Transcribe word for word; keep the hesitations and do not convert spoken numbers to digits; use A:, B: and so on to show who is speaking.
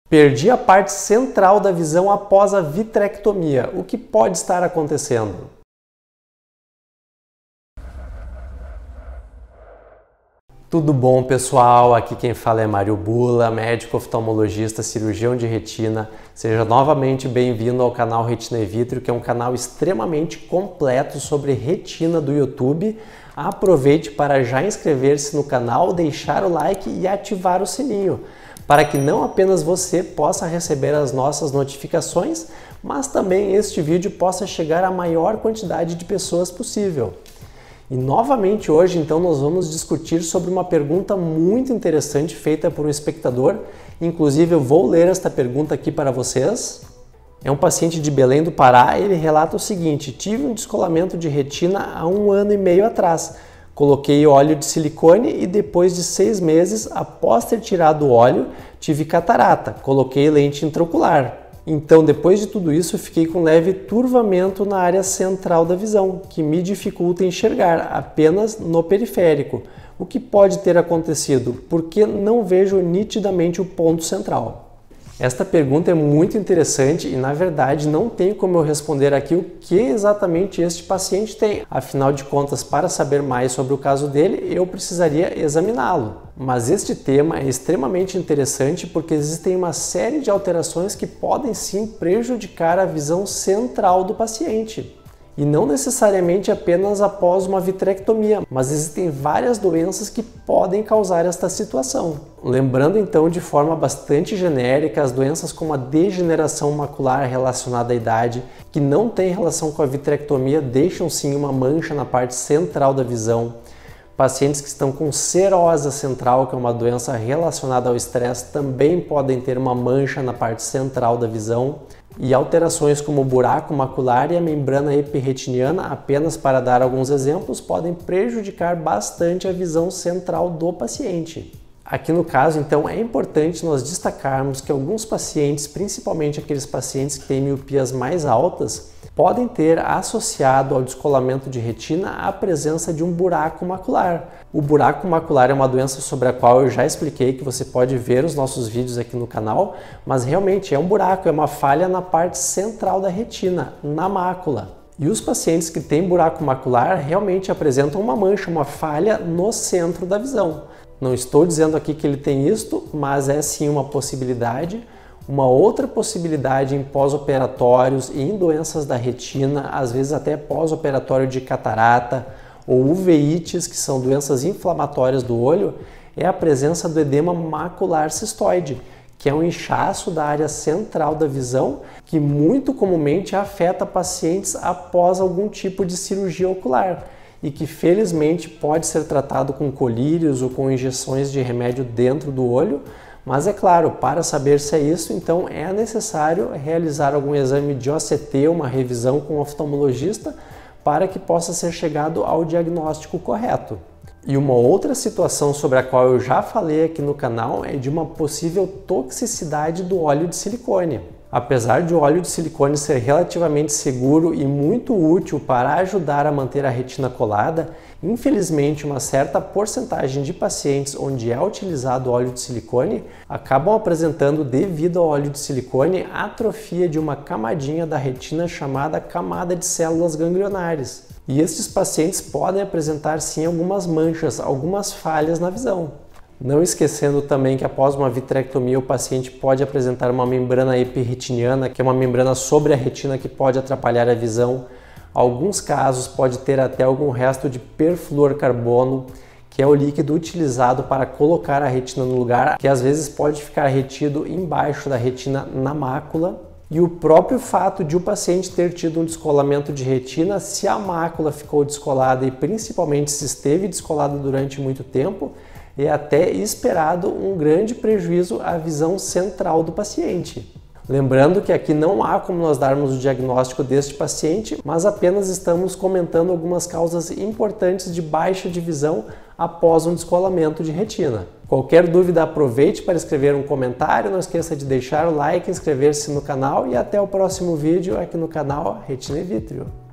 A: Perdi a parte central da visão após a vitrectomia. O que pode estar acontecendo? Tudo bom, pessoal? Aqui quem fala é Mário Bula, médico oftalmologista, cirurgião de retina. Seja novamente bem-vindo ao canal Retina e Vitrio, que é um canal extremamente completo sobre retina do YouTube. Aproveite para já inscrever-se no canal, deixar o like e ativar o sininho, para que não apenas você possa receber as nossas notificações, mas também este vídeo possa chegar à maior quantidade de pessoas possível. E novamente hoje, então, nós vamos discutir sobre uma pergunta muito interessante feita por um espectador. Inclusive, eu vou ler esta pergunta aqui para vocês. É um paciente de Belém do Pará. Ele relata o seguinte: tive um descolamento de retina há um ano e meio atrás. Coloquei óleo de silicone e depois de seis meses, após ter tirado o óleo, tive catarata. Coloquei lente intraocular. Então, depois de tudo isso, fiquei com leve turvamento na área central da visão, que me dificulta enxergar apenas no periférico. O que pode ter acontecido? Porque não vejo nitidamente o ponto central. Esta pergunta é muito interessante e, na verdade, não tem como eu responder aqui o que exatamente este paciente tem. Afinal de contas, para saber mais sobre o caso dele, eu precisaria examiná-lo. Mas este tema é extremamente interessante porque existem uma série de alterações que podem sim prejudicar a visão central do paciente. E não necessariamente apenas após uma vitrectomia, mas existem várias doenças que podem causar esta situação. Lembrando então de forma bastante genérica as doenças como a degeneração macular relacionada à idade, que não tem relação com a vitrectomia, deixam sim uma mancha na parte central da visão. Pacientes que estão com serosa central, que é uma doença relacionada ao estresse, também podem ter uma mancha na parte central da visão. E alterações como o buraco macular e a membrana epirretiniana, apenas para dar alguns exemplos, podem prejudicar bastante a visão central do paciente. Aqui no caso, então, é importante nós destacarmos que alguns pacientes, principalmente aqueles pacientes que têm miopias mais altas, podem ter associado ao descolamento de retina a presença de um buraco macular. O buraco macular é uma doença sobre a qual eu já expliquei, que você pode ver os nossos vídeos aqui no canal, mas realmente é um buraco, é uma falha na parte central da retina, na mácula. E os pacientes que têm buraco macular realmente apresentam uma mancha, uma falha no centro da visão. Não estou dizendo aqui que ele tem isto, mas é sim uma possibilidade. Uma outra possibilidade em pós-operatórios e em doenças da retina, às vezes até pós-operatório de catarata ou uveites, que são doenças inflamatórias do olho, é a presença do edema macular cistoide, que é um inchaço da área central da visão que muito comumente afeta pacientes após algum tipo de cirurgia ocular e que felizmente pode ser tratado com colírios ou com injeções de remédio dentro do olho. Mas é claro, para saber se é isso, então é necessário realizar algum exame de O C T, uma revisão com o oftalmologista, para que possa ser chegado ao diagnóstico correto. E uma outra situação sobre a qual eu já falei aqui no canal é de uma possível toxicidade do óleo de silicone. Apesar de o óleo de silicone ser relativamente seguro e muito útil para ajudar a manter a retina colada, infelizmente uma certa porcentagem de pacientes onde é utilizado óleo de silicone acabam apresentando, devido ao óleo de silicone, atrofia de uma camadinha da retina chamada camada de células ganglionares. E estes pacientes podem apresentar sim algumas manchas, algumas falhas na visão. Não esquecendo também que após uma vitrectomia o paciente pode apresentar uma membrana epirretiniana, que é uma membrana sobre a retina que pode atrapalhar a visão. Alguns casos pode ter até algum resto de perfluorcarbono, que é o líquido utilizado para colocar a retina no lugar, que às vezes pode ficar retido embaixo da retina na mácula. E o próprio fato de o paciente ter tido um descolamento de retina, se a mácula ficou descolada e principalmente se esteve descolada durante muito tempo, é até esperado um grande prejuízo à visão central do paciente. Lembrando que aqui não há como nós darmos o diagnóstico deste paciente, mas apenas estamos comentando algumas causas importantes de baixa de visão após um descolamento de retina. Qualquer dúvida, aproveite para escrever um comentário, não esqueça de deixar o like, inscrever-se no canal e até o próximo vídeo aqui no canal Retina e Vitrio.